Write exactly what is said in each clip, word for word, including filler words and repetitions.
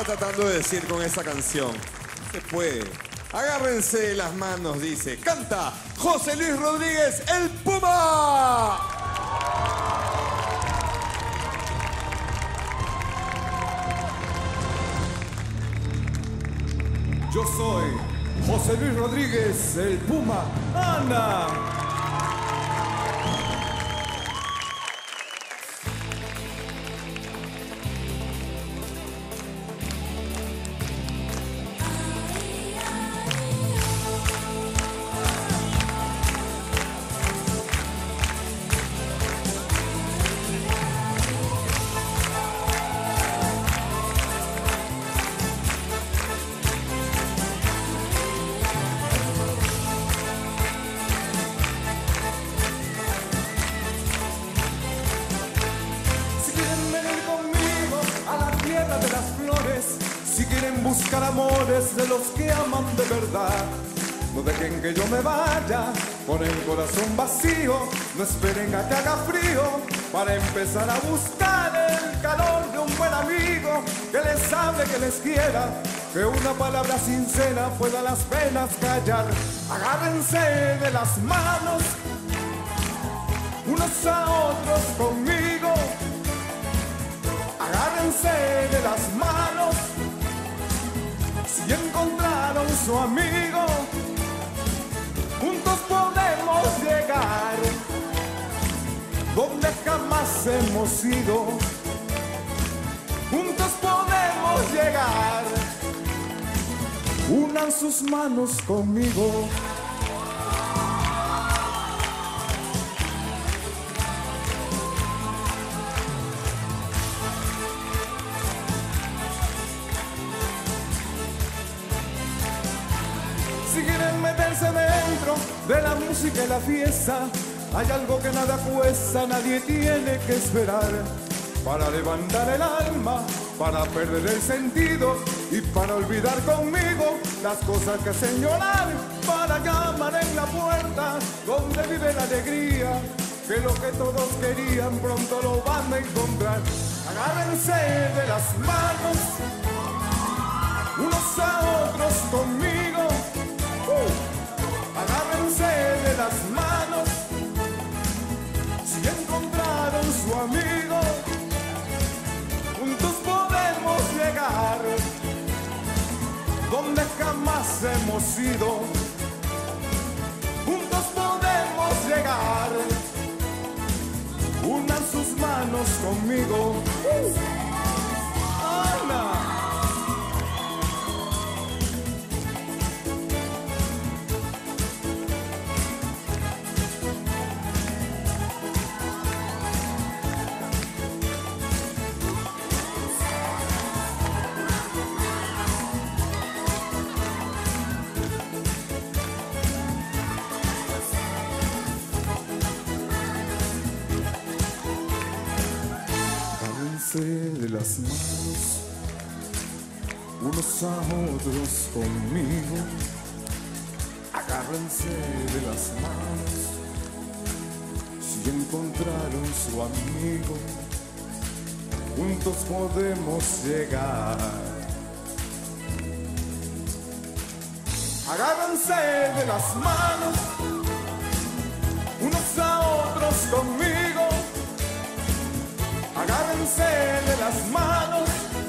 está tratando de decir con esa canción? No se puede. Agárrense de las manos, dice. Canta José Luis Rodríguez, el Puma. Yo soy José Luis Rodríguez, el Puma. ¡Anda! Si quieren buscar amores de los que aman de verdad, no dejen que yo me vaya con el corazón vacío. No esperen a que haga frío para empezar a buscar el calor de un buen amigo que les hable, que les quiera, que una palabra sincera pueda las penas callar. Agárrense de las manos unos a otros conmigo. Agárrense de las manos si encontraron su amigo. Juntos podemos llegar donde jamás hemos ido. Juntos podemos llegar. Unan sus manos conmigo. Si quieren meterse dentro de la música y la fiesta, hay algo que nada cuesta, nadie tiene que esperar. Para levantar el alma, para perder el sentido y para olvidar conmigo las cosas que hacen llorar. Para llamar en la puerta donde vive la alegría, que lo que todos querían pronto lo van a encontrar. Agárrense de las manos unos a otros conmigo. Uh, agárrense de las manos si encontraron su amigo. Juntos podemos llegar donde jamás hemos ido. Juntos podemos llegar. Unan sus manos conmigo. Uh, ¡Ana! De las manos unos a otros conmigo. Agárrense de las manos si encontraron su amigo. Juntos podemos llegar. Agárrense de las manos unos a otros conmigo. Agárrense de las manos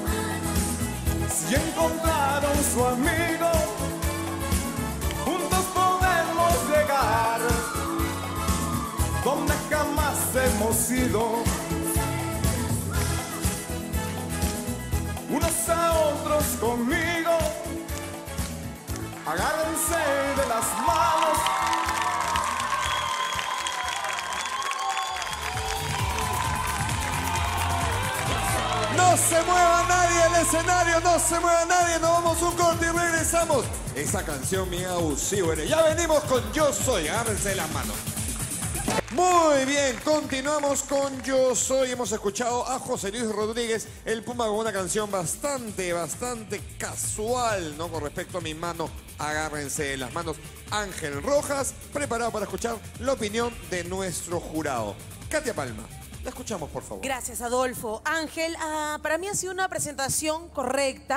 si encontraron su amigo. Juntos podemos llegar donde jamás hemos ido. Unos a otros conmigo. Agárrense de las manos. No se mueva nadie del escenario, no se mueva nadie, nos vamos un corte y regresamos. Esa canción bien abusiva, ya venimos con Yo Soy, agárrense de las manos. Muy bien, continuamos con Yo Soy. Hemos escuchado a José Luis Rodríguez, el Puma, con una canción bastante, bastante casual, ¿no? Con respecto a Mi Mano, agárrense de las manos. Ángel Rojas, preparado para escuchar la opinión de nuestro jurado. Katia Palma. La escuchamos, por favor. Gracias, Adolfo. Ángel, ah, para mí ha sido una presentación correcta.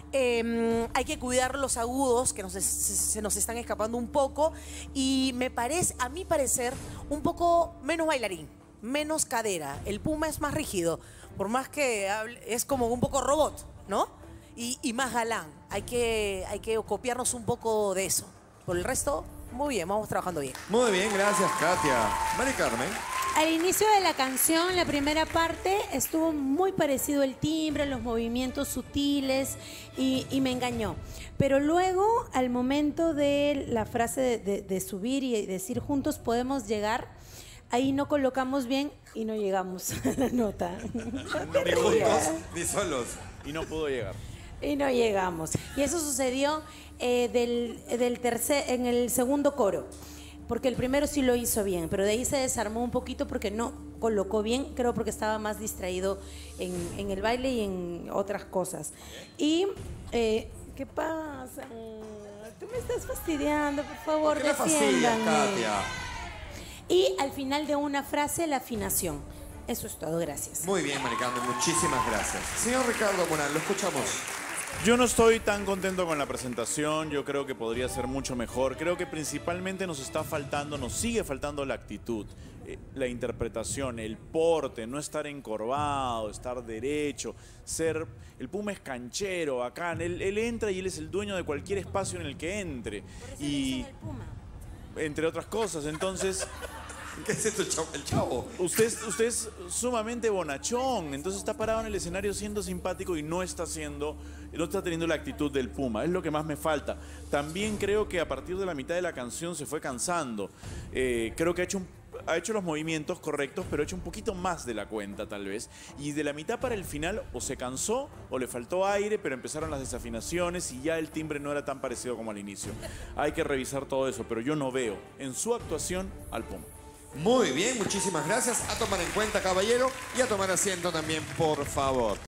Eh, hay que cuidar los agudos que nos, se, se nos están escapando un poco. Y me parece, a mi parecer, un poco menos bailarín, menos cadera. El Puma es más rígido, por más que hable, es como un poco robot, ¿no? Y, y más galán. Hay que, hay que copiarnos un poco de eso. Por el resto, muy bien, vamos trabajando bien. Muy bien, gracias, Katia. Mari Carmen. Al inicio de la canción, la primera parte, estuvo muy parecido el timbre, los movimientos sutiles y, y me engañó. Pero luego, al momento de la frase de, de, de subir y decir juntos podemos llegar, ahí no colocamos bien y no llegamos a la nota. No, ni juntos ni solos. Y no pudo llegar. Y no llegamos. Y eso sucedió eh, del, del tercer, en el segundo coro. Porque el primero sí lo hizo bien, pero de ahí se desarmó un poquito porque no colocó bien, creo porque estaba más distraído en, en el baile y en otras cosas. Y, eh, ¿qué pasa? Tú me estás fastidiando, por favor, ¿Por qué la fastidias, defiéndanme. Katia? Y al final de una frase, la afinación. Eso es todo, gracias. Muy bien, Mari Carmen, muchísimas gracias. Señor Ricardo Morán, lo escuchamos. Yo no estoy tan contento con la presentación, yo creo que podría ser mucho mejor. Creo que principalmente nos está faltando, nos sigue faltando la actitud, eh, la interpretación, el porte, no estar encorvado, estar derecho, ser... El Puma es canchero, bacán, él, él entra y él es el dueño de cualquier espacio en el que entre. Por eso Y le dicen el Puma. entre otras cosas, entonces... ¿Qué es esto, el chavo? El chavo? Usted, es- usted es sumamente bonachón, entonces está parado en el escenario siendo simpático y no está siendo, no está teniendo la actitud del Puma. Es lo que más me falta. También creo que a partir de la mitad de la canción se fue cansando. Eh, creo que ha hecho, un- ha hecho los movimientos correctos, pero ha hecho un poquito más de la cuenta tal vez. Y de la mitad para el final o se cansó o le faltó aire, pero empezaron las desafinaciones y ya el timbre no era tan parecido como al inicio. Hay que revisar todo eso, pero yo no veo en su actuación al Puma. Muy bien, muchísimas gracias. A tomar en cuenta, caballero, y a tomar asiento también, por favor.